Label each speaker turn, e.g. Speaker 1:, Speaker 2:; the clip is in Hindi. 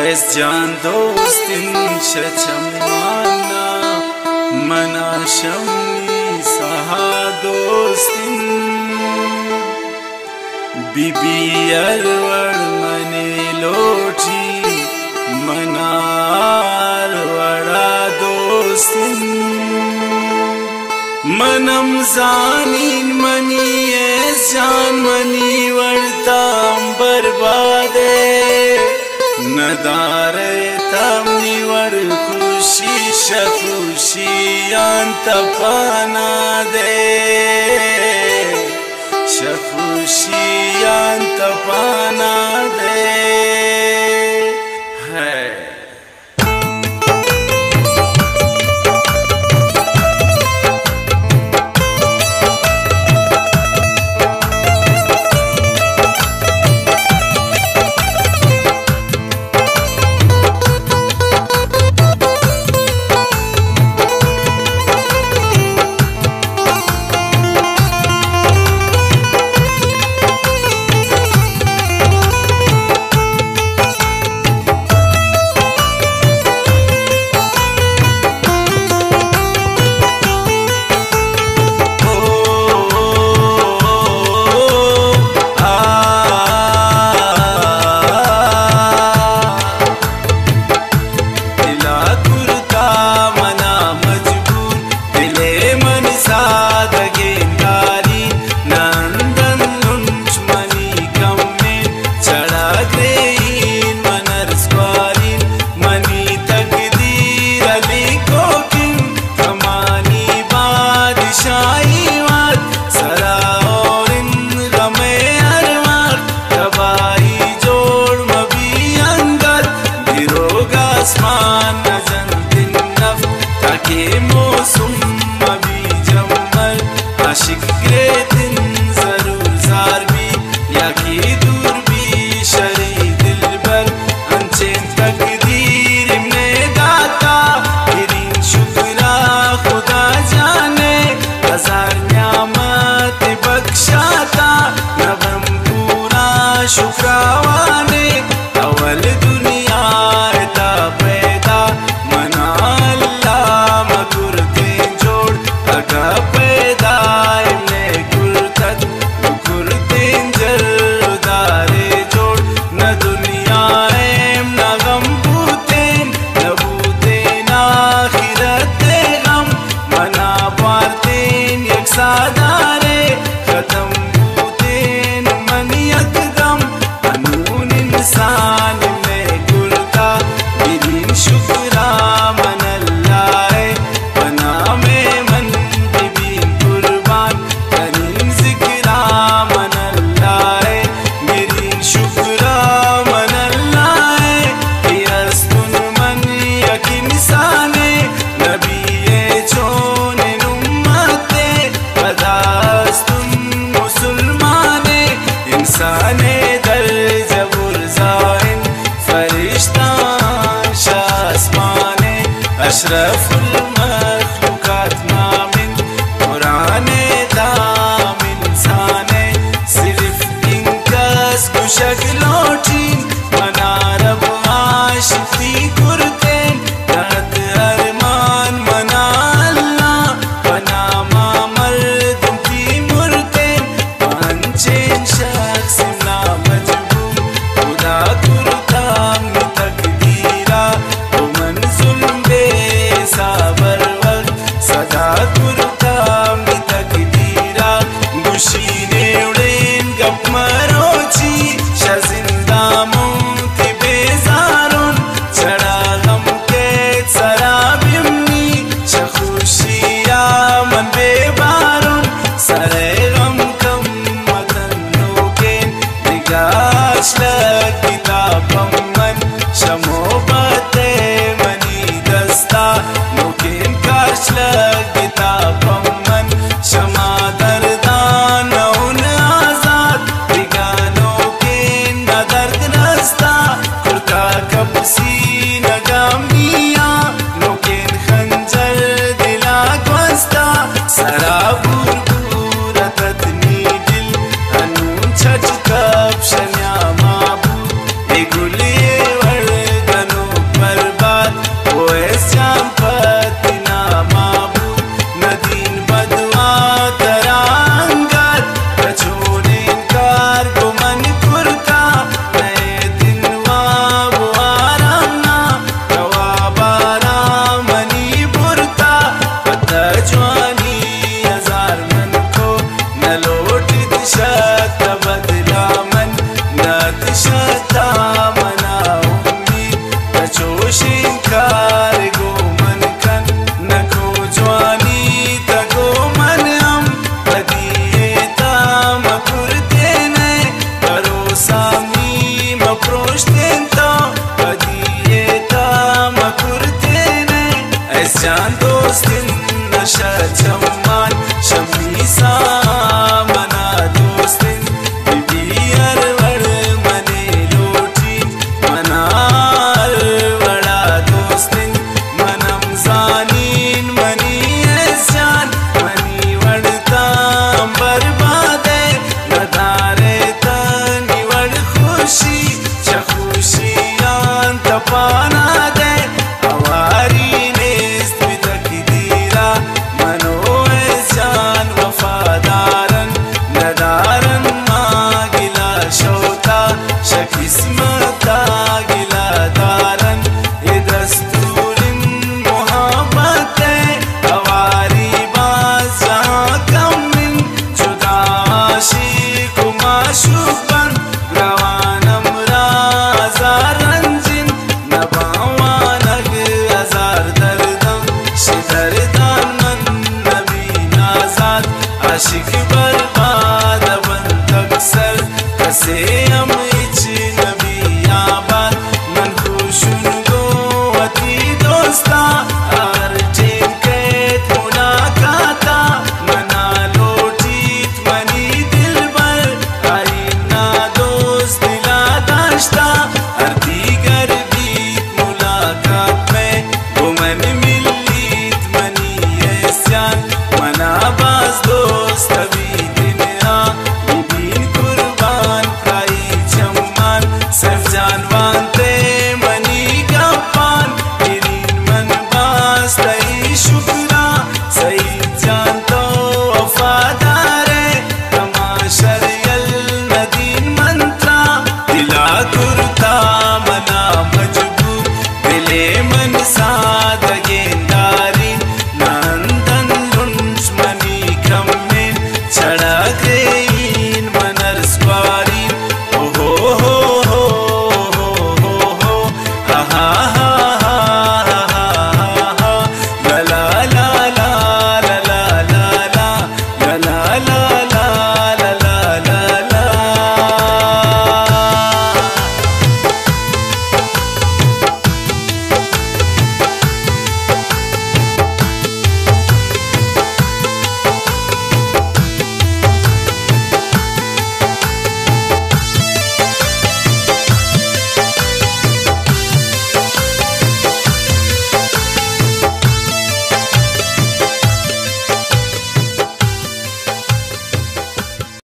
Speaker 1: es can dostin şaçamana mana şamni saha dostin bibi arwar mane loti manar wara dostin manam zanin mani es can mani vartam barbade nadare tamni var khushi shakushi antapana de shakushi antapana de hai शुक्रावाने अवल दुनिया ता पैदा मना अल्लाह मकुरते जोड़ अगा पैदा ने कुरतत कुरते जरदारे जोड़ न दुनिया न गम बूतेन न बूतेन आखिरते गम मना पारतेन एक सादारे खत्म इंसान में गुलता बिन शुक्रा मन अल्लाह बना में मन बिन कुर्बान करीम जिक्रा मन अल्लाह मेरी शुक्रा मन अल्लाह यस्तुन मन यकीन साने नबी छोने उम्मते बदास्तुन मुसलमाने इंसाने दर अशरफुल मखलूकात मामिन कुराने दामिन इंसाने सिर्फ इनकस कुशकलोटी मना रब आशिकी कुरतेन दर्द अरमान मना अल्लाह बना मामर्द की मुरतेन पंचेन शख्स ना मजबूर खुदा कुरता तकदीरा वो मंजुल साबर वक्त सदा कुरता तकदीरा गुशीने उड़ेन गप मरोची शजिंदा मोती बेजारुन चढ़ा गम के सराबिमनी शखुशिया मन बेबारुन सरे गम कम मतनो के निगाश लग किताबम मन शमोबते मनी दस्ता मुकिन काश लगता पमन क्षमा दर्दान उन आजाद बिगानों के न दर्द नस्ता कुर्ता कपसी नगामिया मुकिन खंजर दिला ग्वस्ता सराबुर पूरतत नीडिल अनून छच कप शन्या माबू गुलिये वर्ग जान दोस्तिन नशा जम्मान शमीसा मना दोस्तिन बिबियर वड़ मने लोटी मनार वड़ा दोस्तिन मनम जानीन मनी जान मनी वड़ता बर्बादे नदारे तनी वड़ खुशी चखुशियान तपाना दे हवारी किस्मता गिला दारन ये दस्तूरिन मोहब्बत हवारी बाज जहाँ कमिन जुदा आशिक माशूकन रवानम राजार रंजिन नबावानग हजार दर्दम शिदरदान मन नबी नाजाद आशिक बर्बाद बंद अक्सर कसे हम जान वांते